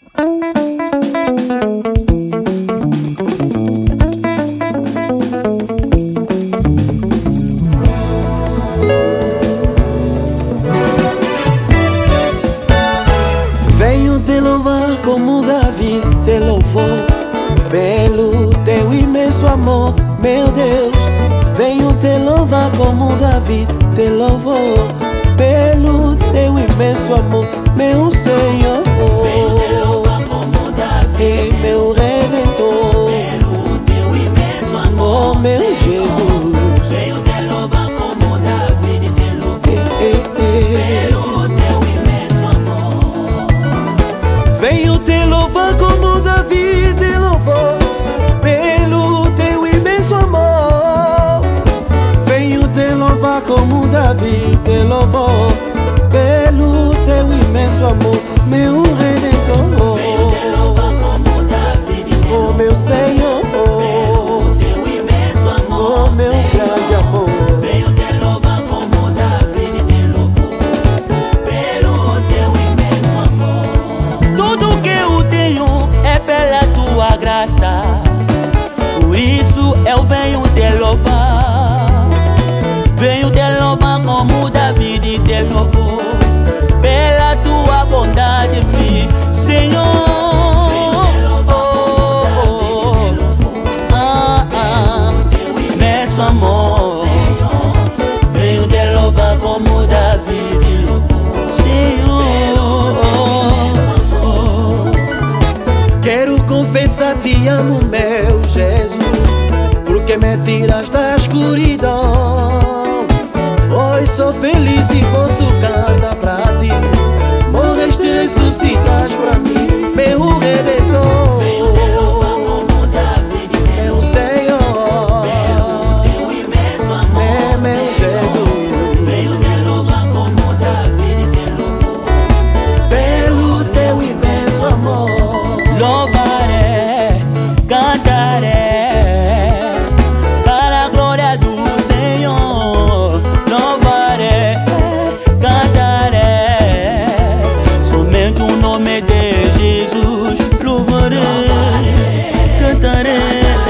Venho te louvar como Davi te louvou, pelo teu imenso amor, meu Deus. Venho te louvar como Davi te louvou, pelo teu imenso amor, meu Senhor. Venho te louvar como Davi, meu Redentor, pelo teu imenso amor, oh meu Senhor. Jesus. Venho te louvar como Davi te louvou, pelo teu imenso amor. Venho te louvar como Davi te louvou, pelo teu imenso amor. Venho te louvar como Davi te louvou, pelo teu imenso amor, meu Redentor. Venho te louvar como Davi te Oh louvou, meu Senhor, pelo teu imenso amor, oh meu grande amor. Venho te louvar como Davi te louvou, pelo teu imenso amor. Tudo que eu tenho é pela tua graça, por isso eu venho te louvar. Venho te louvar como Davi te louvou, pela tua bondade, Senhor. Imenso amor, venho te louvar como Davi te louvou, Senhor. Quero confessar te amo, meu Jesus, porque me tiras da escuridão. Hoje sou feliz e posso cantar pra ti. Morreste e ressuscitas pra mim, meu Redentor. Venho te louvar como Davi te meu louvou, Senhor, pelo teu imenso amor, meu Jesus. venho te louvar como Davi te louvou, Pelo teu imenso amor, louvaré, cantaré para a glória do Senhor. Louvaré, cantaré somente o nome de Jesus. Louvaré, cantaré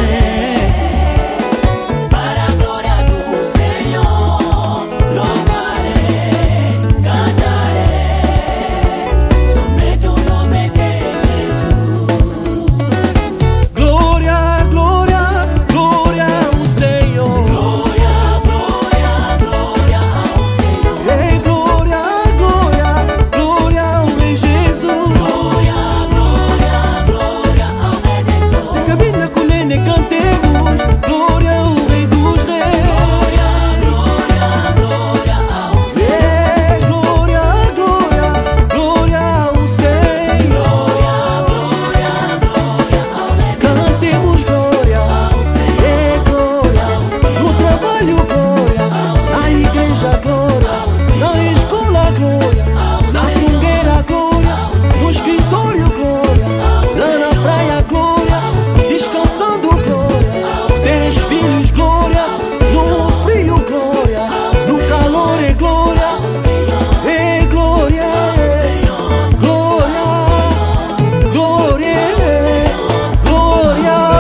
para a glória do Senhor. Louvaré, cantaré somente o nome de Jesus. glória, glória, glória ao Senhor. Glória, glória, glória ao Senhor. Ei, glória, glória, glória ao Rei Jesus. Glória, glória, glória ao Redentor. Cabina com nene cantemos, glória ao Rei dos Reis. Glória, glória, glória ao Senhor. Ei, glória, glória, glória ao Senhor. Glória, glória, glória ao Redentor. Cantemos glória, ei, glória, no trabalho glória, na igreja glória, na escola glória, na sungueira glória, no escritório glória, lá na praia glória, descansando glória, tens filhos glória, no frio glória, no calor é glória, ei, glória, glória, glória, glória.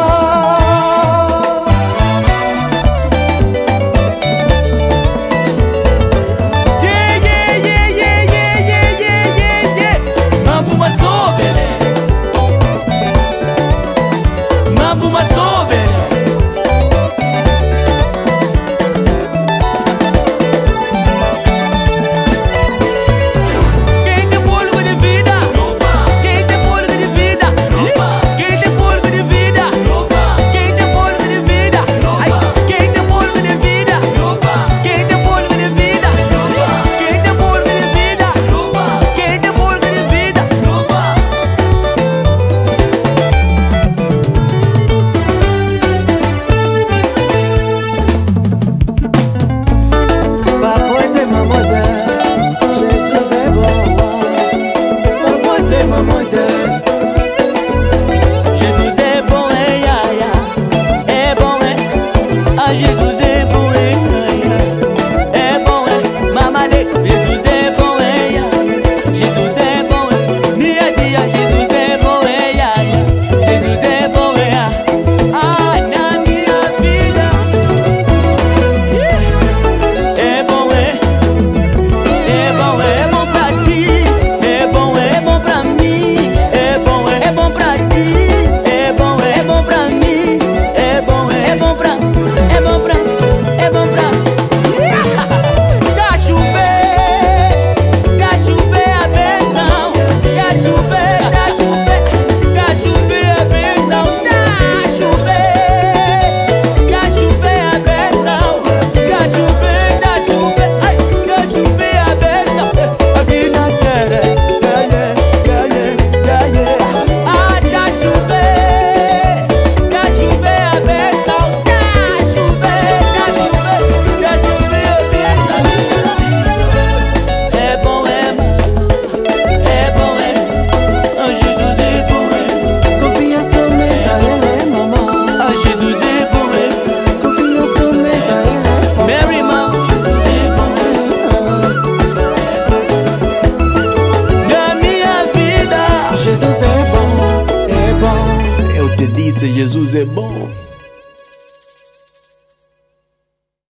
Yeah, yeah, yeah, yeah, yeah, yeah, yeah, yeah. Mambo Masobele. Mambo Masobele. Quem tem fôlego de vida, quem tem fôlego de vida, quem tem fôlego de vida, quem tem fôlego de vida, quem tem fôlego de vida, quem tem fôlego de vida, quem tem fôlego de vida, quem tem fôlego de vida. Papoite mamoite, Jesus é bom. Papoite mamoite, Jesus é bom, ia, ia. É bom, ah, Jesus é bom, ia, ia. É bom, mamade. Jesus é bom, ia. Jesus é bom, dia a dia. Jesus é te disse, Jesus é bom.